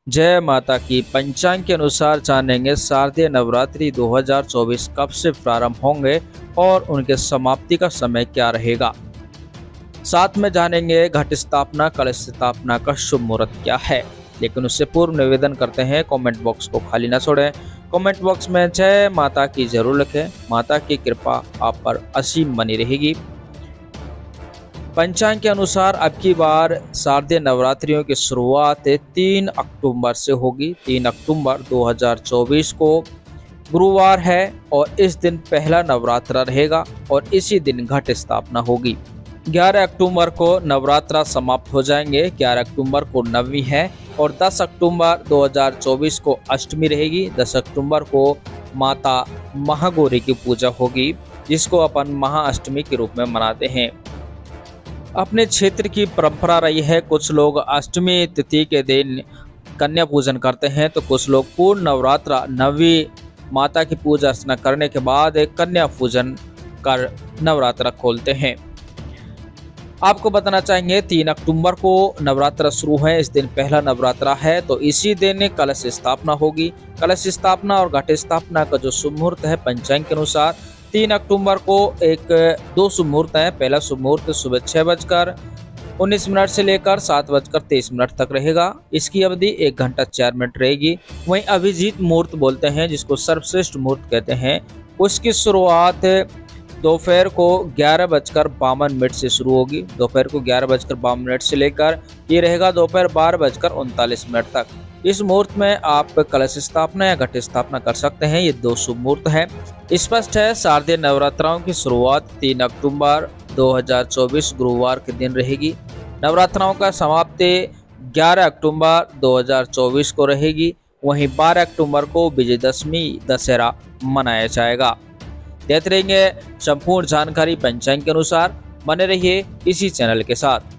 जय माता की। पंचांग के अनुसार जानेंगे शारदीय नवरात्रि 2024 कब से प्रारंभ होंगे और उनके समाप्ति का समय क्या रहेगा। साथ में जानेंगे घट स्थापना कलश स्थापना का शुभ मुहूर्त क्या है। लेकिन उससे पूर्व निवेदन करते हैं कमेंट बॉक्स को खाली न छोड़ें। कमेंट बॉक्स में जय माता की जरूर लिखें। माता की कृपा आप पर असीम बनी रहेगी। पंचांग के अनुसार अब की बार शारदीय नवरात्रियों की शुरुआत 3 अक्टूबर से होगी। 3 अक्टूबर 2024 को गुरुवार है और इस दिन पहला नवरात्रा रहेगा और इसी दिन घट स्थापना होगी। 11 अक्टूबर को नवरात्रा समाप्त हो जाएंगे। 11 अक्टूबर को नवमी है और 10 अक्टूबर 2024 को अष्टमी रहेगी। 10 अक्टूबर को माता महागौरी की पूजा होगी, जिसको अपन महाअष्टमी के रूप में मनाते हैं। अपने क्षेत्र की परंपरा रही है, कुछ लोग अष्टमी तिथि के दिन कन्या पूजन करते हैं तो कुछ लोग पूर्ण नवरात्रा नवी माता की पूजा अर्चना करने के बाद कन्या पूजन कर नवरात्रा खोलते हैं। आपको बताना चाहेंगे 3 अक्टूबर को नवरात्रा शुरू है। इस दिन पहला नवरात्रा है तो इसी दिन कलश स्थापना होगी। कलश स्थापना और घट स्थापना का जो शुभ मुहूर्त है पंचांग के अनुसार 3 अक्टूबर को दो शुभ मुहूर्त है। पहला शुभ मुहूर्त सुबह 6:19 से लेकर 7:23 तक रहेगा। इसकी अवधि 1 घंटा 4 मिनट रहेगी। वहीं अभिजीत मुहूर्त बोलते हैं, जिसको सर्वश्रेष्ठ मुहूर्त कहते हैं, उसकी शुरुआत दोपहर को 11:52 से शुरू होगी। दोपहर को 11:52 से लेकर ये रहेगा दोपहर 12:39 तक। इस मुहूर्त में आप कलश स्थापना या घट स्थापना कर सकते हैं। ये 2 शुभ मुहूर्त है। स्पष्ट है शारदीय नवरात्राओं की शुरुआत 3 अक्टूबर 2024 गुरुवार के दिन रहेगी। नवरात्राओं का समाप्ति 11 अक्टूबर 2024 को रहेगी। वहीं 12 अक्टूबर को विजयदशमी दशहरा मनाया जाएगा। देते रहेंगे संपूर्ण जानकारी पंचांग के अनुसार। बने रहिए इसी चैनल के साथ।